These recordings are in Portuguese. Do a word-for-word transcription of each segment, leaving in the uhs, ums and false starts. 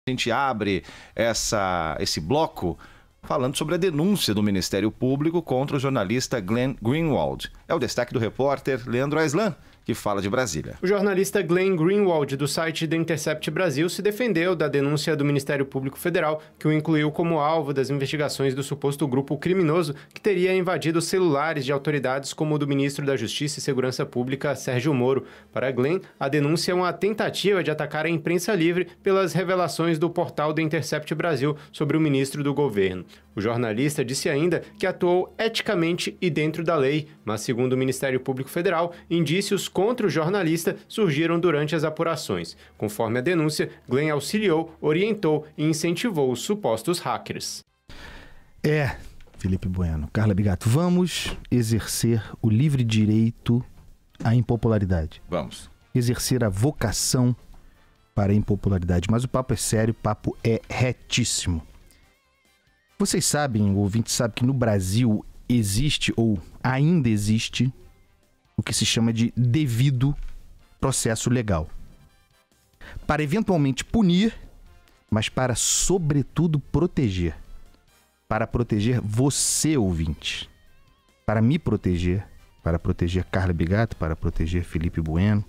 A gente abre essa, esse bloco falando sobre a denúncia do Ministério Público contra o jornalista Glenn Greenwald. É o destaque do repórter Leandro Aislan, que fala de Brasília. O jornalista Glenn Greenwald, do site The Intercept Brasil, se defendeu da denúncia do Ministério Público Federal, que o incluiu como alvo das investigações do suposto grupo criminoso que teria invadido celulares de autoridades como o do ministro da Justiça e Segurança Pública, Sérgio Moro. Para Glenn, a denúncia é uma tentativa de atacar a imprensa livre pelas revelações do portal The Intercept Brasil sobre o ministro do governo. O jornalista disse ainda que atuou eticamente e dentro da lei, mas, segundo o Ministério Público Federal, indícios contra o jornalista surgiram durante as apurações. Conforme a denúncia, Glenn auxiliou, orientou e incentivou os supostos hackers. É, Felipe Bueno, Carla Bigato, vamos exercer o livre direito à impopularidade. Vamos. Exercer a vocação para a impopularidade. Mas o papo é sério, o papo é retíssimo. Vocês sabem, o ouvinte sabe que no Brasil existe, ou ainda existe, o que se chama de devido processo legal. Para eventualmente punir, mas para, sobretudo, proteger. Para proteger você, ouvinte. Para me proteger, para proteger Carla Bigato, para proteger Felipe Bueno.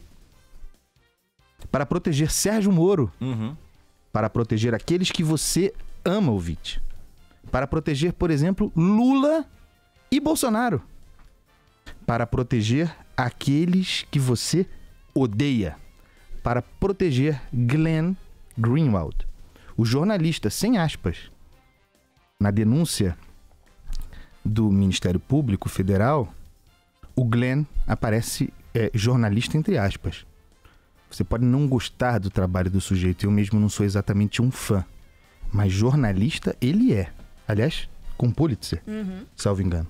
Para proteger Sérgio Moro. Uhum. Para proteger aqueles que você ama, ouvinte. Para proteger, por exemplo, Lula e Bolsonaro. Para proteger aqueles que você odeia. Para proteger Glenn Greenwald, o jornalista, sem aspas. Na denúncia do Ministério Público Federal, o Glenn aparece é, jornalista entre aspas. Você pode não gostar do trabalho do sujeito, eu mesmo não sou exatamente um fã, mas jornalista ele é. Aliás, com Pulitzer, uhum. salvo engano.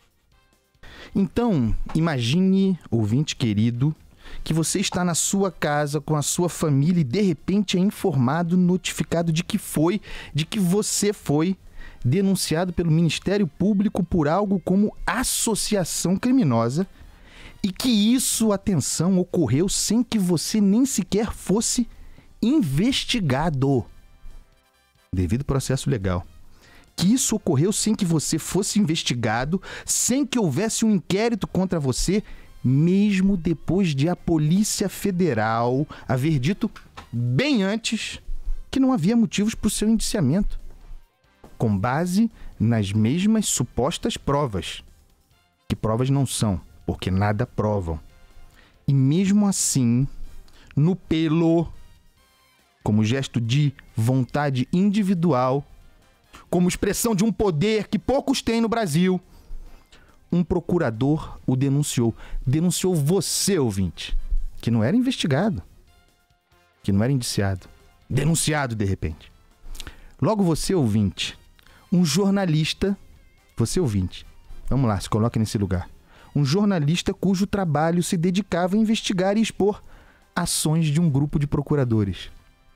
Então, imagine, ouvinte querido, que você está na sua casa com a sua família e de repente é informado, notificado de que foi, de que você foi denunciado pelo Ministério Público por algo como associação criminosa e que isso, atenção, ocorreu sem que você nem sequer fosse investigado. Devido processo legal. Que isso ocorreu sem que você fosse investigado, sem que houvesse um inquérito contra você, mesmo depois de a Polícia Federal haver dito bem antes que não havia motivos para o seu indiciamento, com base nas mesmas supostas provas, que provas não são, porque nada provam. E mesmo assim, no pelo, como gesto de vontade individual, como expressão de um poder que poucos têm no Brasil, um procurador o denunciou. Denunciou você, ouvinte, que não era investigado, que não era indiciado. Denunciado, de repente. Logo você, ouvinte, um jornalista, você, ouvinte, vamos lá, se coloque nesse lugar. Um jornalista cujo trabalho se dedicava a investigar e expor ações de um grupo de procuradores.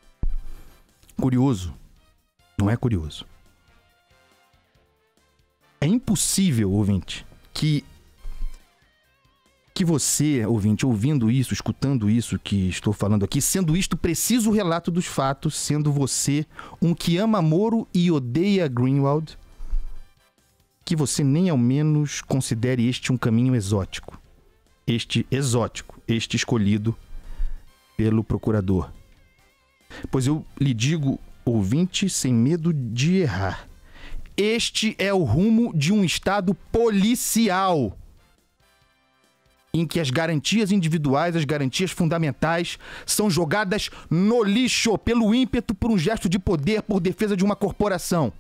Curioso? Não é curioso. É impossível, ouvinte, que, que você, ouvinte, ouvindo isso, escutando isso que estou falando aqui, sendo isto preciso relato dos fatos, sendo você um que ama Moro e odeia Greenwald, que você nem ao menos considere este um caminho exótico. Este exótico, este escolhido pelo procurador. Pois eu lhe digo, ouvinte, sem medo de errar, este é o rumo de um Estado policial, em que as garantias individuais, as garantias fundamentais, são jogadas no lixo pelo ímpeto por um gesto de poder, por defesa de uma corporação.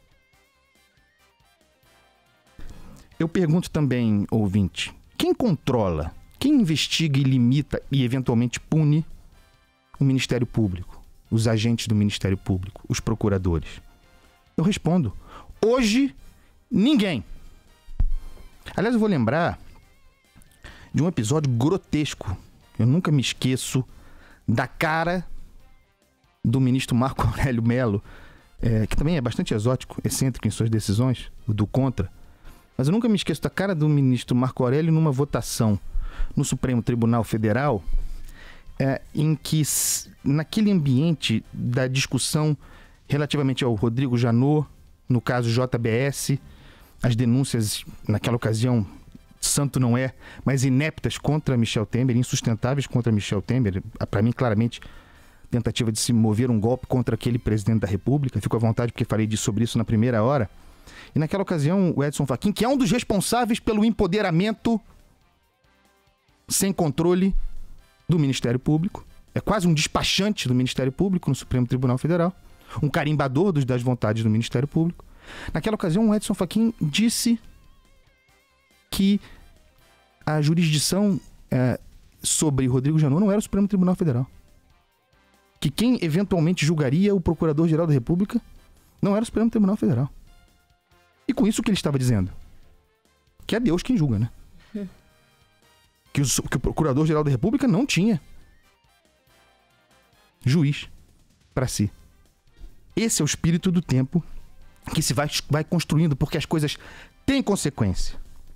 Eu pergunto também, ouvinte, quem controla, quem investiga e limita e eventualmente pune o Ministério Público, os agentes do Ministério Público, os procuradores? Eu respondo, hoje, ninguém. Aliás, eu vou lembrar de um episódio grotesco. Eu nunca me esqueço da cara do ministro Marco Aurélio Mello, é, que também é bastante exótico, excêntrico em suas decisões, o do contra. Mas eu nunca me esqueço da cara do ministro Marco Aurélio numa votação no Supremo Tribunal Federal, é, em que, naquele ambiente da discussão relativamente ao Rodrigo Janot, no caso J B S, as denúncias, naquela ocasião, santo não é, mas ineptas contra Michel Temer, insustentáveis contra Michel Temer, para mim, claramente, tentativa de se mover um golpe contra aquele presidente da República. Fico à vontade porque falei disso, sobre isso na primeira hora. E naquela ocasião, o Edson Fachin, que é um dos responsáveis pelo empoderamento sem controle do Ministério Público, é quase um despachante do Ministério Público no Supremo Tribunal Federal, um carimbador dos, das vontades do Ministério Público. Naquela ocasião, o Edson Fachin disse que a jurisdição é, sobre Rodrigo Janot não era o Supremo Tribunal Federal. Que quem eventualmente julgaria o Procurador-Geral da República não era o Supremo Tribunal Federal. E com isso o que ele estava dizendo? Que é Deus quem julga, né? Hum. Que, o, que o Procurador-Geral da República não tinha juiz para si. Esse é o espírito do tempo que se vai, vai construindo, porque as coisas têm consequência.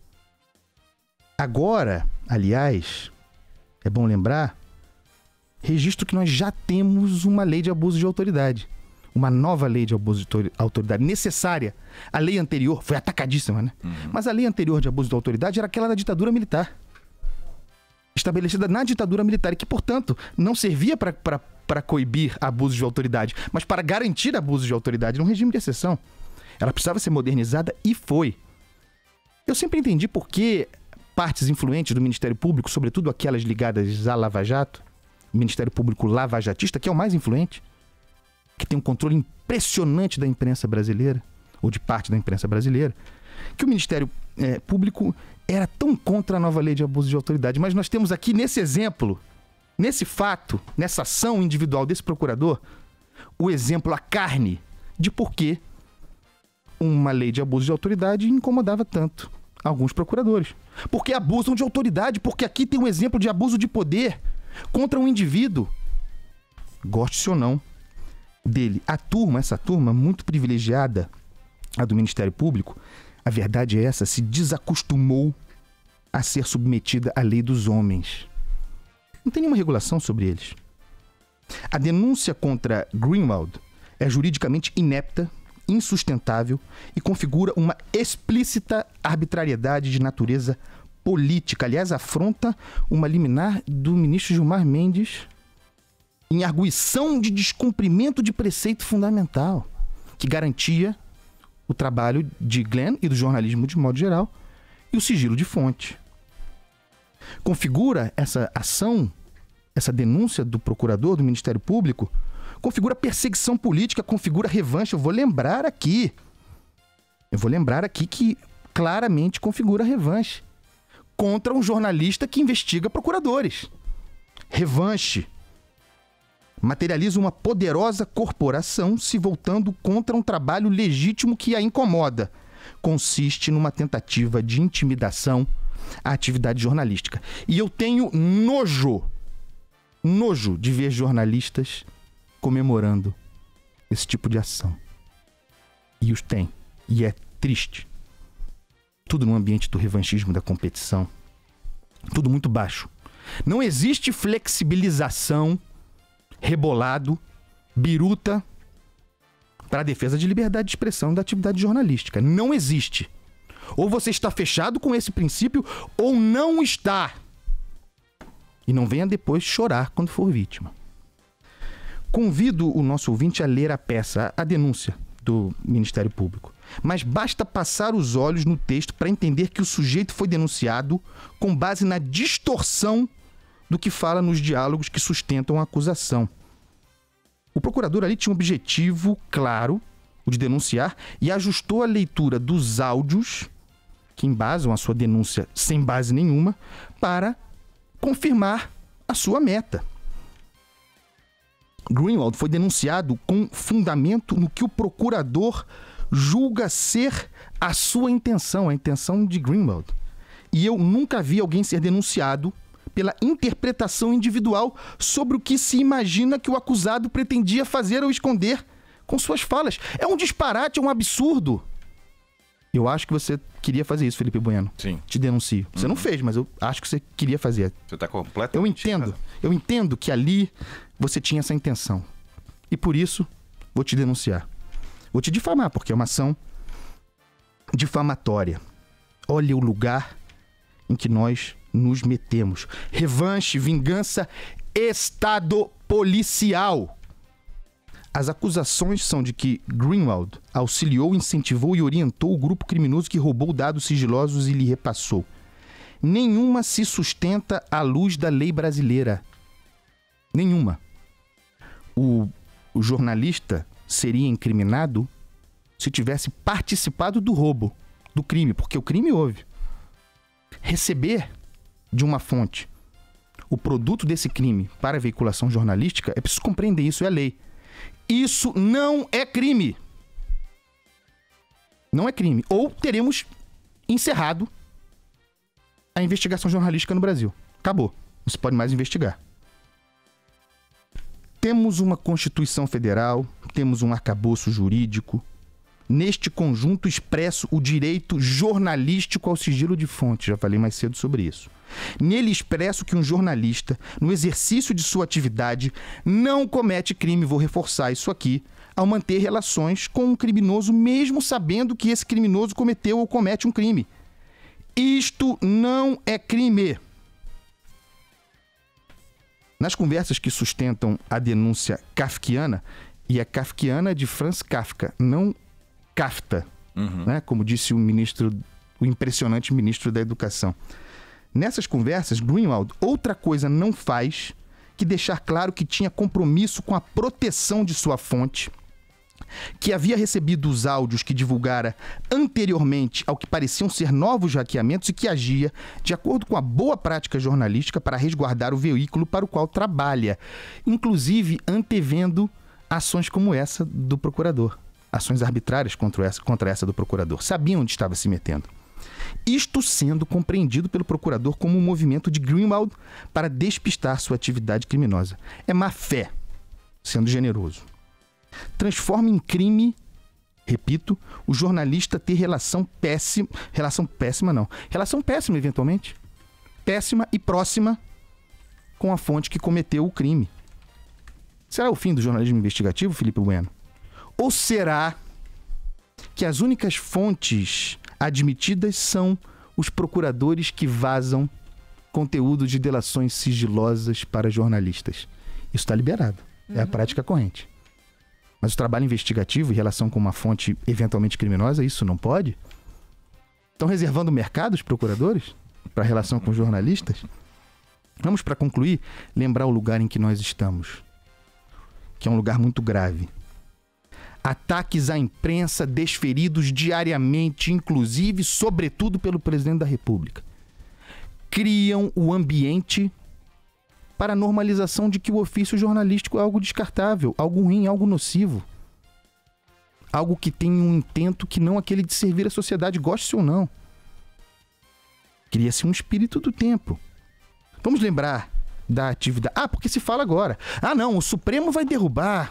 Agora, aliás, é bom lembrar, registro que nós já temos uma lei de abuso de autoridade. Uma nova lei de abuso de autoridade necessária. A lei anterior foi atacadíssima, né? Uhum. Mas a lei anterior de abuso de autoridade era aquela da ditadura militar. Estabelecida na ditadura militar e que, portanto, não servia para coibir abuso de autoridade, mas para garantir abuso de autoridade num regime de exceção. Ela precisava ser modernizada e foi. Eu sempre entendi por que partes influentes do Ministério Público, sobretudo aquelas ligadas à Lava Jato, o Ministério Público lavajatista, que é o mais influente, que tem um controle impressionante da imprensa brasileira, ou de parte da imprensa brasileira, que o Ministério é, Público era tão contra a nova lei de abuso de autoridade. Mas nós temos aqui, nesse exemplo, nesse fato, nessa ação individual desse procurador, o exemplo, a carne de por que uma lei de abuso de autoridade incomodava tanto alguns procuradores. Porque abusam de autoridade, porque aqui tem um exemplo de abuso de poder contra um indivíduo, goste-se ou não, dele. A turma, essa turma muito privilegiada, a do Ministério Público, a verdade é essa, se desacostumou a ser submetida à lei dos homens. Não tem nenhuma regulação sobre eles. A denúncia contra Greenwald é juridicamente inepta, insustentável e configura uma explícita arbitrariedade de natureza política. Aliás, afronta uma liminar do ministro Gilmar Mendes em arguição de descumprimento de preceito fundamental que garantia o trabalho de Glenn e do jornalismo de modo geral e o sigilo de fonte. Configura essa ação, essa denúncia do procurador do Ministério Público, configura perseguição política, configura revanche. Eu vou lembrar aqui, eu vou lembrar aqui que claramente configura revanche contra um jornalista que investiga procuradores. Revanche materializa uma poderosa corporação se voltando contra um trabalho legítimo que a incomoda. Consiste numa tentativa de intimidação à atividade jornalística. E eu tenho nojo, nojo de ver jornalistas comemorando esse tipo de ação. E os tem. E é triste. Tudo no ambiente do revanchismo, da competição. Tudo muito baixo. Não existe flexibilização, rebolado, biruta para a defesa de liberdade de expressão da atividade jornalística. Não existe. Ou você está fechado com esse princípio ou não está. E não venha depois chorar quando for vítima. Convido o nosso ouvinte a ler a peça, a denúncia do Ministério Público. Mas basta passar os olhos no texto para entender que o sujeito foi denunciado com base na distorção do que fala nos diálogos que sustentam a acusação. O procurador ali tinha um objetivo claro, o de denunciar, e ajustou a leitura dos áudios que embasam a sua denúncia sem base nenhuma para confirmar a sua meta. Greenwald foi denunciado com fundamento no que o procurador julga ser a sua intenção, a intenção de Greenwald. E eu nunca vi alguém ser denunciado pela interpretação individual sobre o que se imagina que o acusado pretendia fazer ou esconder com suas falas. É um disparate, é um absurdo. Eu acho que você queria fazer isso, Felipe Bueno. Sim. Te denuncio. Você Uhum. não fez, mas eu acho que você queria fazer. Você está completamente... Eu entendo. Eu entendo que ali você tinha essa intenção. E por isso, vou te denunciar. Vou te difamar, porque é uma ação difamatória. Olha o lugar em que nós nos metemos. Revanche, vingança, Estado policial. As acusações são de que Greenwald auxiliou, incentivou e orientou o grupo criminoso que roubou dados sigilosos e lhe repassou. Nenhuma se sustenta à luz da lei brasileira. Nenhuma. O, o jornalista seria incriminado se tivesse participado do roubo, do crime, porque o crime houve. Receber de uma fonte o produto desse crime para veiculação jornalística, é preciso compreender isso, é a lei. Isso não é crime. Não é crime. Ou teremos encerrado a investigação jornalística no Brasil. Acabou. Não se pode mais investigar. Temos uma Constituição Federal, temos um arcabouço jurídico. Neste conjunto expresso o direito jornalístico ao sigilo de fonte. Já falei mais cedo sobre isso. Nele expresso que um jornalista, no exercício de sua atividade, não comete crime, vou reforçar isso aqui, ao manter relações com um criminoso, mesmo sabendo que esse criminoso cometeu ou comete um crime. Isto não é crime. Nas conversas que sustentam a denúncia kafkiana, e a kafkiana é de Franz Kafka, não Kafta, uhum. né? Como disse o ministro, o impressionante ministro da Educação. Nessas conversas, Greenwald outra coisa não faz que deixar claro que tinha compromisso com a proteção de sua fonte, que havia recebido os áudios que divulgara anteriormente ao que pareciam ser novos hackeamentos e que agia de acordo com a boa prática jornalística para resguardar o veículo para o qual trabalha, inclusive antevendo ações como essa do procurador, ações arbitrárias contra essa, contra essa do procurador. Sabiam onde estava se metendo. Isto sendo compreendido pelo procurador como um movimento de Greenwald para despistar sua atividade criminosa. É má fé, sendo generoso. Transforma em crime, repito, o jornalista ter relação péssima, relação péssima não, relação péssima eventualmente, péssima e próxima com a fonte que cometeu o crime. Será o fim do jornalismo investigativo, Felipe Bueno? Ou será que as únicas fontes admitidas são os procuradores que vazam conteúdo de delações sigilosas para jornalistas? Isso está liberado, uhum. é a prática corrente. Mas o trabalho investigativo em relação com uma fonte eventualmente criminosa, isso não pode? Estão reservando o mercado os procuradores para a relação com jornalistas? Vamos, para concluir, lembrar o lugar em que nós estamos, que é um lugar muito grave. Ataques à imprensa desferidos diariamente, inclusive, sobretudo, pelo presidente da República, criam o ambiente para a normalização de que o ofício jornalístico é algo descartável, algo ruim, algo nocivo. Algo que tem um intento que não aquele de servir a sociedade, goste ou não. Cria-se um espírito do tempo. Vamos lembrar da atividade... Ah, porque se fala agora. Ah, não, o Supremo vai derrubar...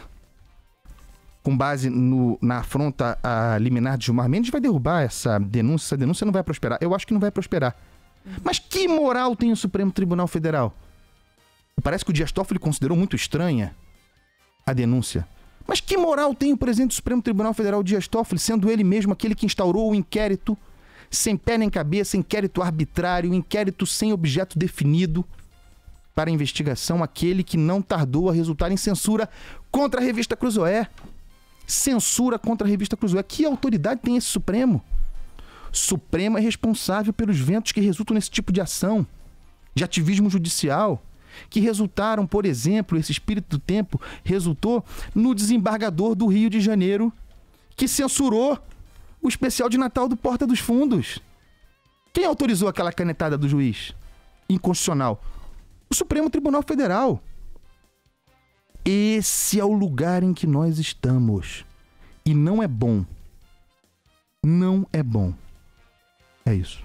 com base no, na afronta a liminar de Gilmar Mendes, vai derrubar essa denúncia. Essa denúncia não vai prosperar. Eu acho que não vai prosperar. Mas que moral tem o Supremo Tribunal Federal? Parece que o Dias Toffoli considerou muito estranha a denúncia. Mas que moral tem o presidente do Supremo Tribunal Federal, Dias Toffoli, sendo ele mesmo aquele que instaurou o inquérito sem pé nem cabeça, inquérito arbitrário, inquérito sem objeto definido para a investigação, aquele que não tardou a resultar em censura contra a revista Cruzoé. Censura contra a revista Cruzoé. Que autoridade tem esse Supremo? Supremo é responsável pelos ventos que resultam nesse tipo de ação, de ativismo judicial, que resultaram, por exemplo, esse espírito do tempo, resultou no desembargador do Rio de Janeiro, que censurou o especial de Natal do Porta dos Fundos. Quem autorizou aquela canetada do juiz? Inconstitucional. O Supremo Tribunal Federal. Esse é o lugar em que nós estamos. E não é bom. Não é bom. É isso.